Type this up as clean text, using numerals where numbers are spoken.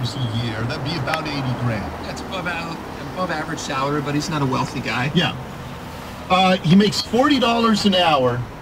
a year. That'd be about 80 grand. That's above average salary, but he's not a wealthy guy. Yeah. He makes $40 an hour.